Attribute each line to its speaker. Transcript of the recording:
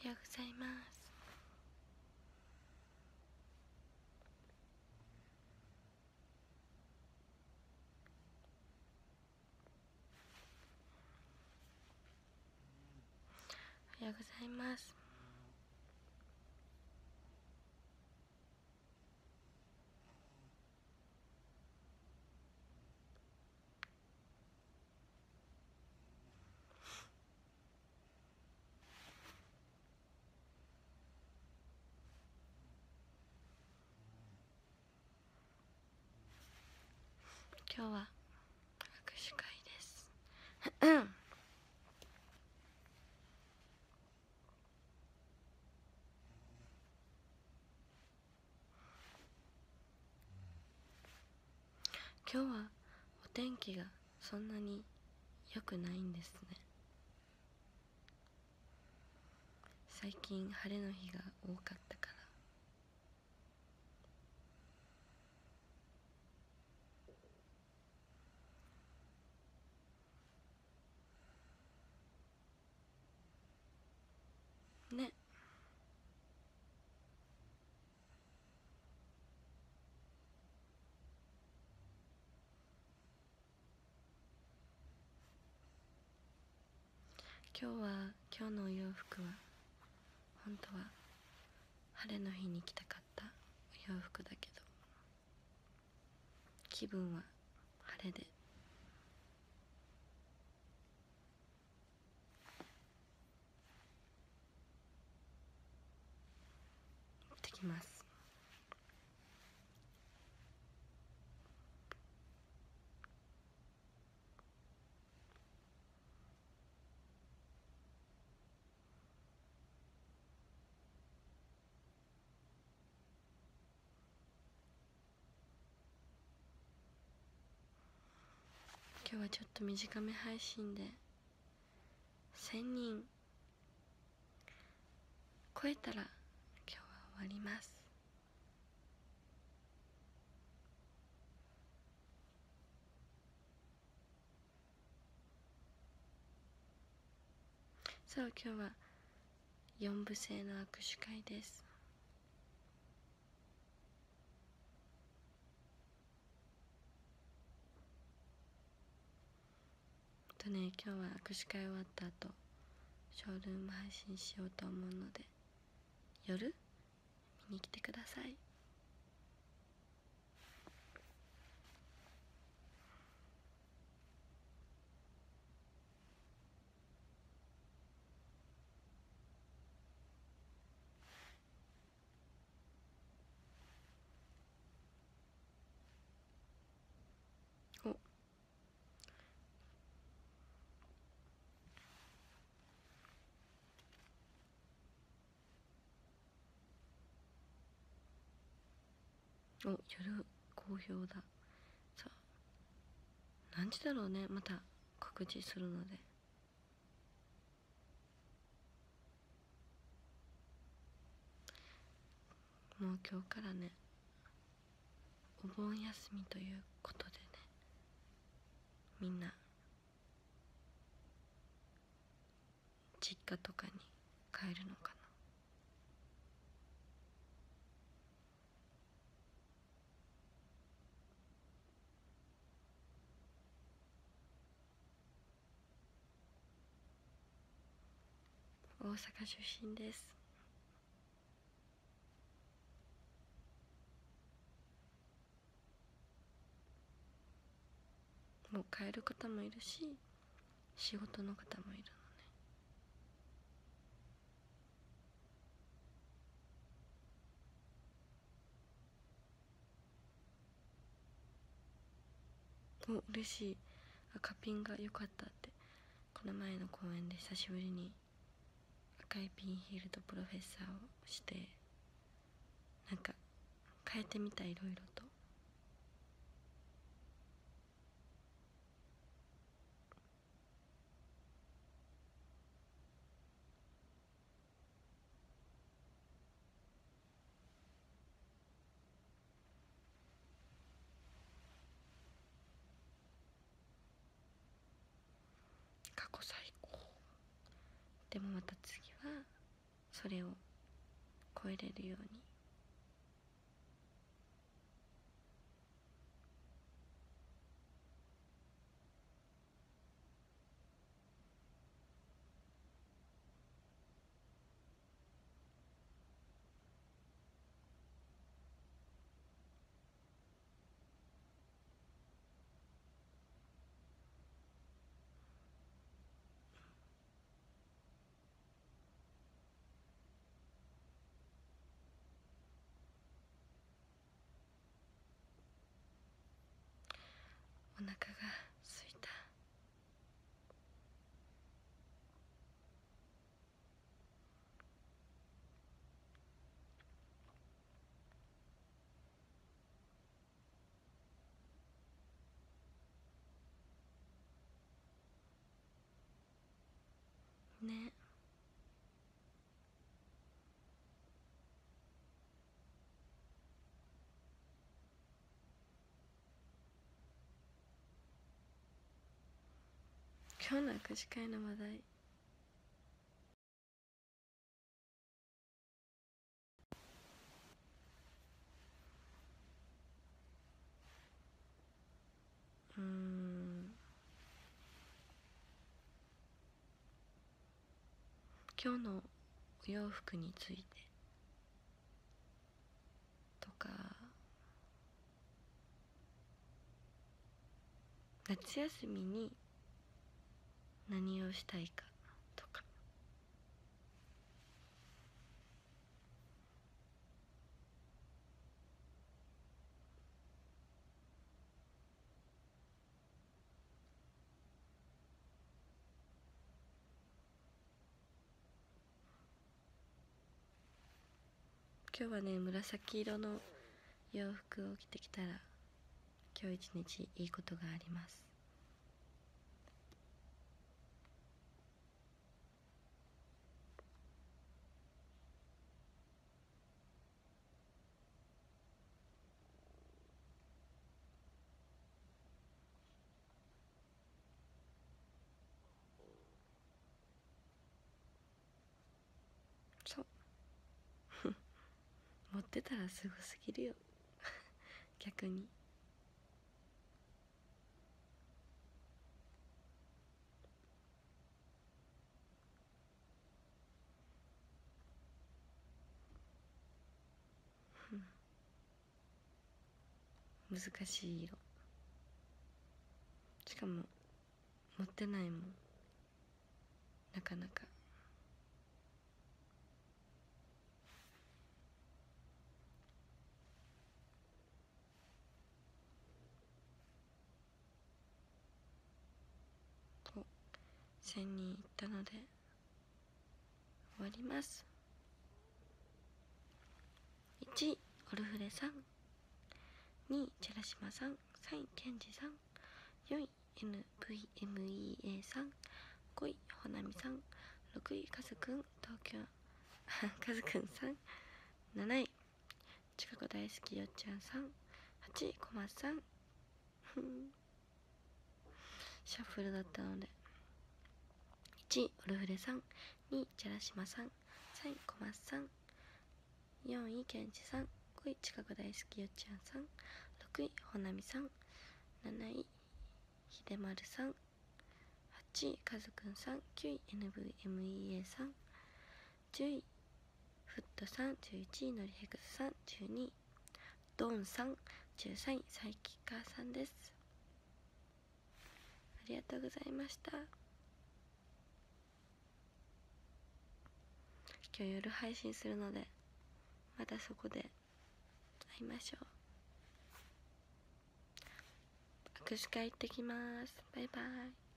Speaker 1: ようございます。おはようございます。今日は握手会です。今日はお天気がそんなに良くないんですね。最近晴れの日が多かったからね。今日のお洋服は本当は晴れの日に着たかったお洋服だけど、気分は晴れで行ってきます。今日はちょっと短め配信で1000人超えたら今日は終わります。そう、今日は4部制の握手会です。今日は握手会終わった後ショールーム配信しようと思うので、夜見に来てください。夜好評だ。そう、何時だろうね。また告知するので。もう今日からね、お盆休みということでね、みんな実家とかに帰るのかな。大阪出身です。もう帰る方もいるし、仕事の方もいるのね。嬉しい。赤ピンが良かったって、この前の公演で久しぶりに赤いピンヒールとプロフェッサーをして、なんか変えてみた。いろいろと過去最高。でもまた次はそれを超えれるように。お腹が空いた。ね。今日の握手会の話題、今日のお洋服についてとか、夏休みに何をしたいかとか、今日はね紫色の洋服を着てきたら今日一日いいことがあります。そう持ってたらすごすぎるよ逆に。難しい色、しかも持ってないもん、なかなか。お、1000人いったので終わります。1位オルフレさん、2位寺島さん、3位ケンジさん、4位 NVMEA さん、5位ほなみさん、6位カズくん東京カズくんさん、7位近く大好きよっちゃんさん、8位小松さんシャッフルだったので、1位オルフレさん、2位寺島さん、3位小松さん、4位ケンジさん、5位近く大好きよっちゃんさん、6位ほなみさん、7位ひでまるさん、8位カズくんさん、9位 NVMEA さん、10位フットさん、11位のりへくさん、12位ドンさん、13位サイキッカーさんです。ありがとうございました。今日夜配信するのでまたそこで会いましょう。握手会行ってきます。バイバイ。